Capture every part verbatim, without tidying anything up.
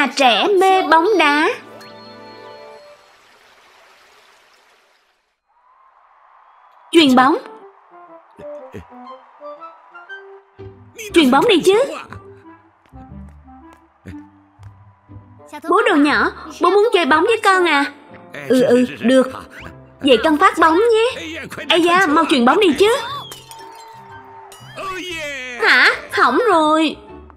Nhà trẻ mê bóng đá. Chuyền bóng. Chuyền bóng đi chứ. Bố đồ nhỏ, bố muốn chơi bóng với con à? Ừ ừ, được. Vậy con phát bóng nhé. Ây da, mau chuyền bóng đi chứ. Hả? Hỏng rồi.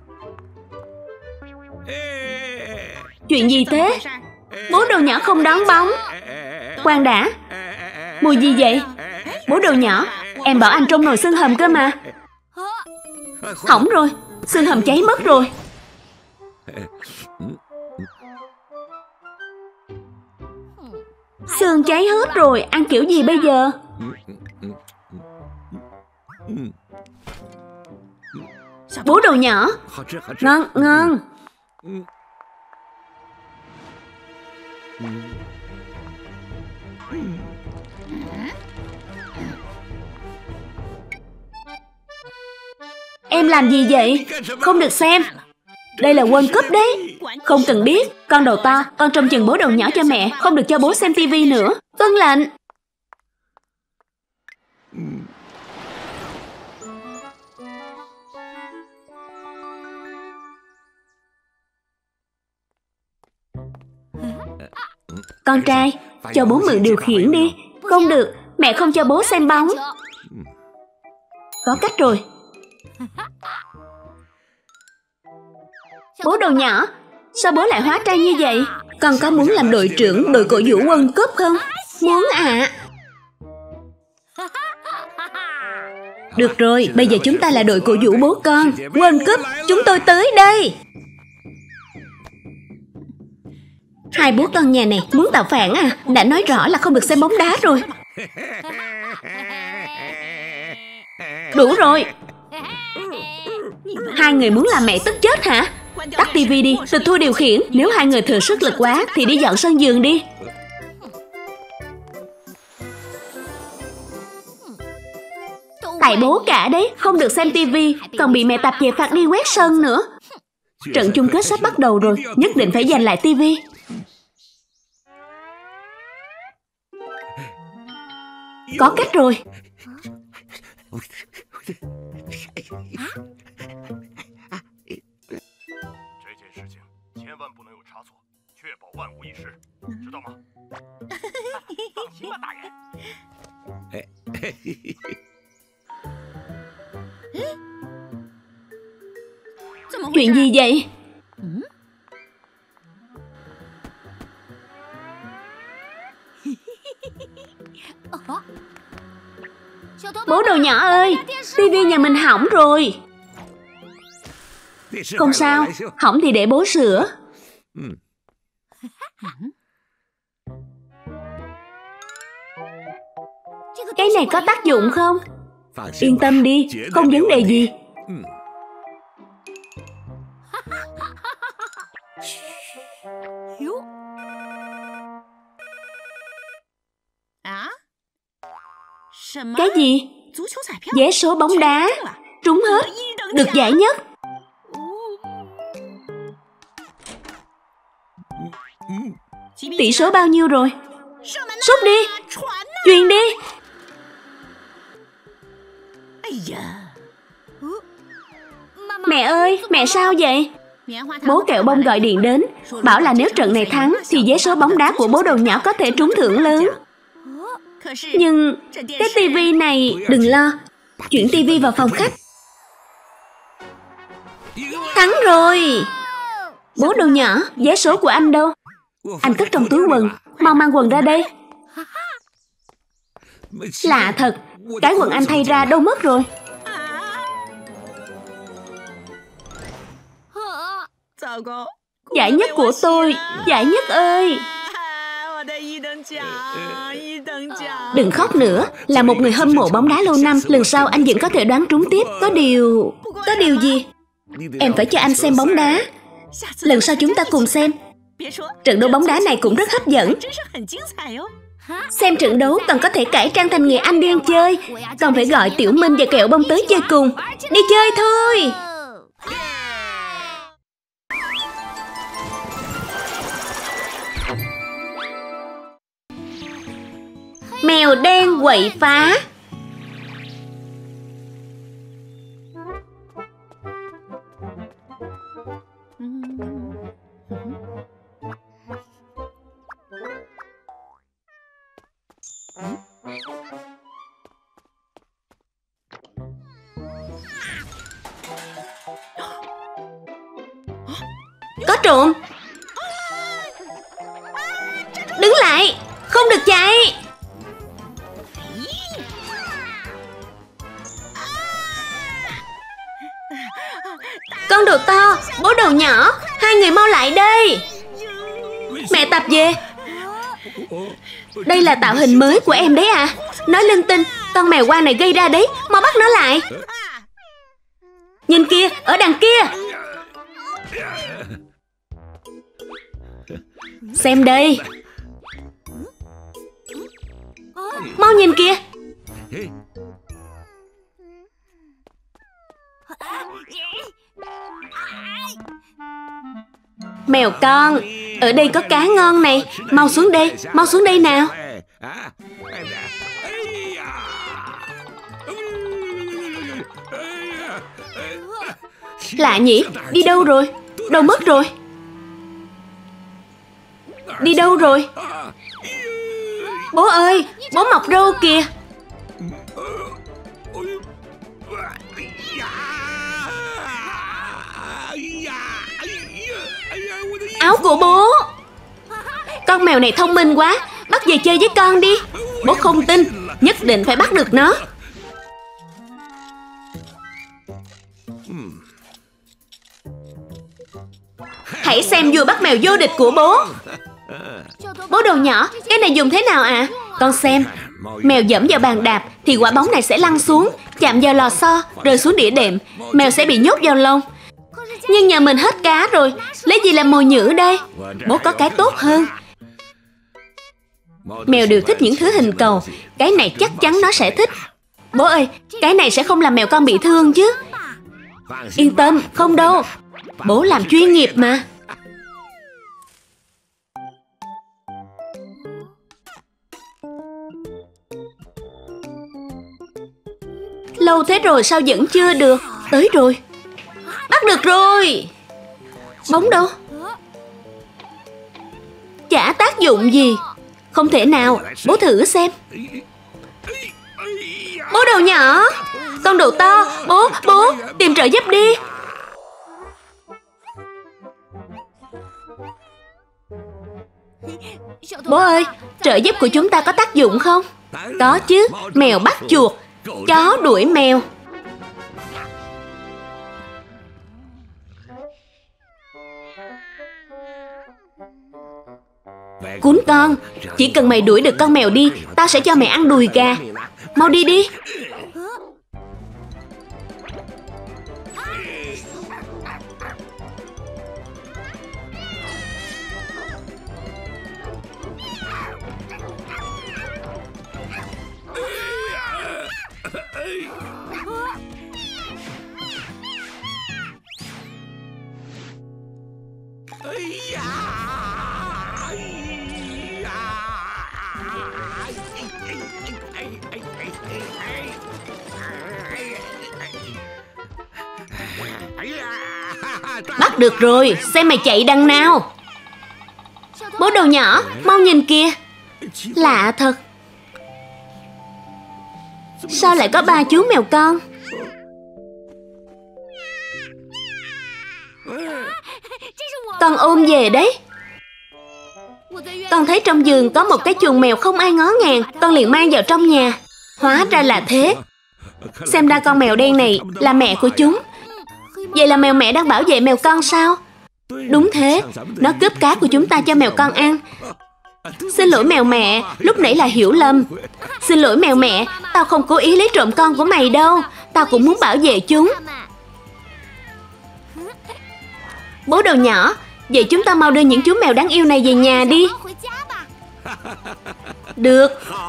Chuyện gì thế? Bố đồ nhỏ không đón bóng. Khoan đã. Mùi gì vậy? Bố đồ nhỏ, em bảo anh trong nồi xương hầm cơ mà. Hỏng rồi, xương hầm cháy mất rồi. Xương cháy hết rồi, ăn kiểu gì bây giờ? Bố đồ nhỏ. Ngon, ngon. Em làm gì vậy? Không được xem. Đây là World Cup đấy. Không cần biết. Con đầu to, con trông chừng bố đầu nhỏ cho mẹ. Không được cho bố xem tivi nữa. Vâng lệnh. Con trai, cho bố mượn điều khiển đi. Không được, mẹ không cho bố xem bóng. Có cách rồi. Bố đồ nhỏ, sao bố lại hóa trang như vậy? Con có muốn làm đội trưởng đội cổ vũ World Cup không? Muốn ạ. À. Được rồi, bây giờ chúng ta là đội cổ vũ bố con. World Cup, chúng tôi tới đây. Hai bố con nhà này muốn tạo phản à? Đã nói rõ là không được xem bóng đá rồi. Đủ rồi. Hai người muốn làm mẹ tức chết hả? Tắt tivi đi, tịch thu điều khiển. Nếu hai người thừa sức lực quá thì đi dọn sân vườn đi. Tại bố cả đấy, không được xem tivi, còn bị mẹ tập về phạt đi quét sân nữa. Trận chung kết sắp bắt đầu rồi, nhất định phải giành lại tivi. Có cách rồi. Chuyện gì vậy? Bố đồ nhỏ ơi, tivi nhà mình hỏng rồi. Không sao, hỏng thì để bố sửa. Cái này có tác dụng không? Yên tâm đi, không vấn đề gì. Cái gì? Vé số bóng đá. Trúng hết. Được giải nhất. Tỷ số bao nhiêu rồi? Sút đi. Chuyền đi. Mẹ ơi, mẹ sao vậy? Bố kẹo bông gọi điện đến, bảo là nếu trận này thắng thì vé số bóng đá của bố đồ nhỏ có thể trúng thưởng lớn. Nhưng cái tivi này, đừng lo, chuyển tivi vào phòng khách. Thắng rồi. Bố đồ nhỏ, vé số của anh đâu? Anh cất trong túi quần, mau mang quần ra đây. Lạ thật, cái quần anh thay ra đâu mất rồi? Giải nhất của tôi, giải nhất ơi. Đừng khóc nữa, là một người hâm mộ bóng đá lâu năm, lần sau anh vẫn có thể đoán trúng tiếp. Có điều... Có điều gì? Em phải cho anh xem bóng đá. Lần sau chúng ta cùng xem. Trận đấu bóng đá này cũng rất hấp dẫn. Xem trận đấu còn có thể cải trang thành người anh đi ăn chơi. Còn phải gọi Tiểu Minh và Kẹo Bông tới chơi cùng. Đi chơi thôi. Mèo đen quậy phá. Có trộm. Đứng lại, không được chạy. Con đầu to, bố đầu nhỏ, hai người mau lại đây. Mẹ Tập về. Đây là tạo hình mới của em đấy à? Nói linh tinh, con mèo quang này gây ra đấy. Mau bắt nó lại. Nhìn kia, ở đằng kia. Xem đây. Mau nhìn kìa. Mèo con, ở đây có cá ngon này. Mau xuống đây, mau xuống đây nào. Lạ nhỉ, đi đâu rồi? Đâu mất rồi? Đi đâu rồi? Bố ơi, bố mọc râu kìa. Áo của bố. Con mèo này thông minh quá. Bắt về chơi với con đi. Bố không tin, nhất định phải bắt được nó. Hãy xem vua bắt mèo vô địch của bố. Bố đầu nhỏ, cái này dùng thế nào ạ? À? Con xem. Mèo dẫm vào bàn đạp thì quả bóng này sẽ lăn xuống, chạm vào lò xo, rơi xuống đĩa đệm. Mèo sẽ bị nhốt vào lông. Nhưng nhà mình hết cá rồi, lấy gì làm mồi nhử đây? Bố có cái tốt hơn. Mèo đều thích những thứ hình cầu. Cái này chắc chắn nó sẽ thích. Bố ơi, cái này sẽ không làm mèo con bị thương chứ? Yên tâm, không đâu. Bố làm chuyên nghiệp mà. Lâu thế rồi sao vẫn chưa được? Tới rồi. Bắt được rồi. Bóng đâu? Chả tác dụng gì. Không thể nào. Bố thử xem. Bố đầu nhỏ. Con đầu to. Bố, bố, tìm trợ giúp đi. Bố ơi, trợ giúp của chúng ta có tác dụng không? Có chứ. Mèo bắt chuột, chó đuổi mèo. Cún con, chỉ cần mày đuổi được con mèo đi, tao sẽ cho mày ăn đùi gà. Mau đi đi. Bắt được rồi, xem mày chạy đằng nào. Bố đầu nhỏ, mau nhìn kìa. Lạ thật. Sao lại có ba chú mèo con? Con ôm về đấy. Con thấy trong giường có một cái chuồng mèo không ai ngó ngàng. Con liền mang vào trong nhà. Hóa ra là thế. Xem ra con mèo đen này là mẹ của chúng. Vậy là mèo mẹ đang bảo vệ mèo con sao? Đúng thế. Nó cướp cá của chúng ta cho mèo con ăn. Xin lỗi mèo mẹ, lúc nãy là hiểu lầm. Xin lỗi mèo mẹ, tao không cố ý lấy trộm con của mày đâu. Tao cũng muốn bảo vệ chúng. Bố đầu nhỏ, vậy chúng ta mau đưa những chú mèo đáng yêu này về nhà đi. Được.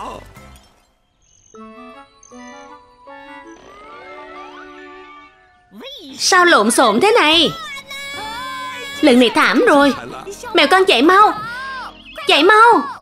Sao lộn xộn thế này? Lần này thảm rồi. Mèo con chạy mau. Chạy mau.